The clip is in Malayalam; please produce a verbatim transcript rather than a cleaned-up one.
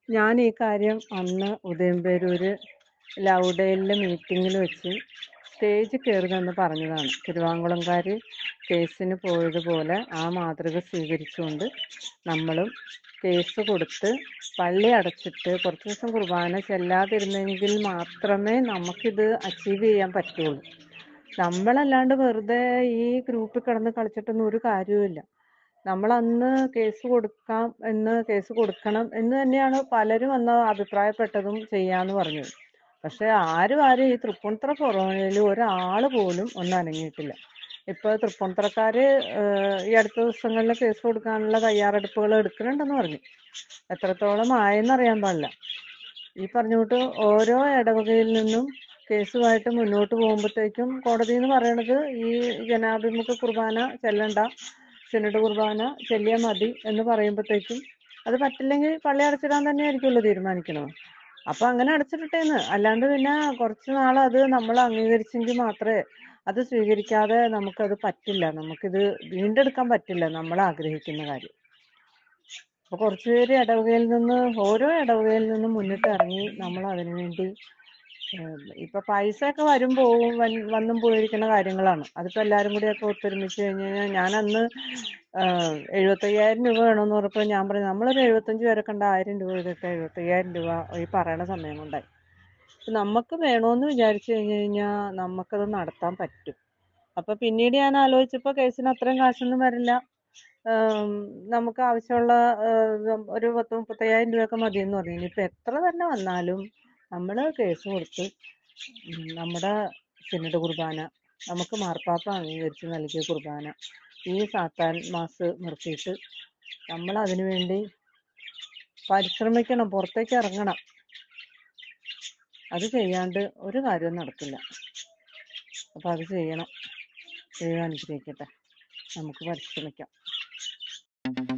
ഞാൻ ഈ കാര്യം അന്ന് ഉദയംപേരൂര് ലൗഡേലിലെ മീറ്റിങ്ങിൽ വെച്ച് സ്റ്റേജിൽ കയറി നിന്ന് പറഞ്ഞതാണ്. തിരുവാങ്കുളംകാർ കേസിന് പോയതുപോലെ ആ മാതൃക സ്വീകരിച്ചുകൊണ്ട് നമ്മളും കേസ് കൊടുത്ത് പള്ളി അടച്ചിട്ട് കുറച്ച് ദിവസം കുർബാന ചെല്ലാതിരുന്നെങ്കിൽ മാത്രമേ നമുക്കിത് അച്ചീവ് ചെയ്യാൻ പറ്റുള്ളൂ. നമ്മളല്ലാണ്ട് വെറുതെ ഈ ഗ്രൂപ്പിൽ കിടന്ന് കളിച്ചിട്ടൊന്നും ഒരു കാര്യവുമില്ല. നമ്മളന്ന് കേസ് കൊടുക്കാം എന്ന് കേസ് കൊടുക്കണം എന്ന് തന്നെയാണ് പലരും അന്ന് അഭിപ്രായപ്പെട്ടതും ചെയ്യാന്ന് പറഞ്ഞത്. പക്ഷെ ആരും ആരും ഈ തൃപ്പൂണിത്തുറ ഫൊറോനയിൽ ഒരാൾ പോലും ഒന്നും അനങ്ങിയിട്ടില്ല. ഇപ്പോൾ തൃപ്പൂണിത്തുറക്കാർ ഈ അടുത്ത ദിവസങ്ങളിൽ കേസ് കൊടുക്കാനുള്ള തയ്യാറെടുപ്പുകൾ എടുക്കുന്നുണ്ടെന്ന് പറഞ്ഞു. എത്രത്തോളം ആയെന്നറിയാൻ പാടില്ല. ഈ പറഞ്ഞുകൊണ്ട് ഓരോ ഇടവകയിൽ നിന്നും കേസുമായിട്ട് മുന്നോട്ട് പോകുമ്പോഴത്തേക്കും കോടതി എന്ന് പറയണത് ഈ ജനാഭിമുഖ കുർബാന ചെല്ലണ്ട, സിനഡ് കുർബാന ചെല്ലിയാൽ മതി എന്ന് പറയുമ്പോഴത്തേക്കും അത് പറ്റില്ലെങ്കിൽ പള്ളി അടച്ചിടാൻ തന്നെ ആയിരിക്കുമല്ലോ തീരുമാനിക്കണത്. അപ്പൊ അങ്ങനെ അടച്ചിട്ടേന്ന്. അല്ലാണ്ട് പിന്നെ കുറച്ച് നാൾ അത് നമ്മൾ അംഗീകരിച്ചെങ്കിൽ മാത്രമേ, അത് സ്വീകരിക്കാതെ നമുക്കത് പറ്റില്ല, നമുക്കിത് വീണ്ടെടുക്കാൻ പറ്റില്ല നമ്മൾ ആഗ്രഹിക്കുന്ന കാര്യം. അപ്പൊ കുറച്ചുപേര് ഇടവകയിൽ നിന്ന് ഓരോ ഇടവകയിൽ നിന്നും മുന്നിട്ട് ഇറങ്ങി നമ്മൾ അതിനു വേണ്ടി ഇപ്പൊ പൈസ ഒക്കെ വരും പോവും വന്നും പോയിരിക്കുന്ന കാര്യങ്ങളാണ്. അതിപ്പോ എല്ലാരും കൂടി ഒക്കെ ഒത്തൊരുമിച്ച് കഴിഞ്ഞ് കഴിഞ്ഞാൽ ഞാൻ അന്ന് എഴുപത്തയ്യായിരം രൂപ വേണമെന്ന് പറഞ്ഞപ്പോൾ ഞാൻ പറഞ്ഞു നമ്മളൊരു എഴുപത്തഞ്ച് പേരെ കണ്ട ആയിരം രൂപ ഇതൊക്കെ എഴുപത്തയ്യായിരം രൂപ ഈ പറയണ സമയം കൊണ്ടായി. നമുക്ക് വേണമെന്ന് വിചാരിച്ചു കഴിഞ്ഞു കഴിഞ്ഞാൽ നമുക്കത് നടത്താൻ പറ്റും. അപ്പൊ പിന്നീട് ഞാൻ ആലോചിച്ചപ്പോ കേസിന് അത്രയും കാശൊന്നും വരില്ല, നമുക്ക് ആവശ്യമുള്ള ഒരു പത്ത് മുപ്പത്തയ്യായിരം രൂപയൊക്കെ മതിയെന്ന് പറഞ്ഞു. ഇനിയിപ്പോൾ എത്ര തന്നെ വന്നാലും നമ്മൾ കേസ് കൊടുത്ത് നമ്മുടെ സിനഡ് കുർബാന, നമുക്ക് മാർപ്പാപ്പ അംഗീകരിച്ച് നൽകിയ കുർബാന, ഈ സാത്താൻ മാസ് നിർത്തിയിട്ട് നമ്മൾ അതിനു വേണ്ടി പരിശ്രമിക്കണം, പുറത്തേക്ക് ഇറങ്ങണം. അത് ചെയ്യാണ്ട് ഒരു കാര്യവും നടക്കില്ല. അപ്പം അത് ചെയ്യണം. ദൈവം അനുഗ്രഹിക്കട്ടെ. നമുക്ക് പരിശ്രമിക്കാം.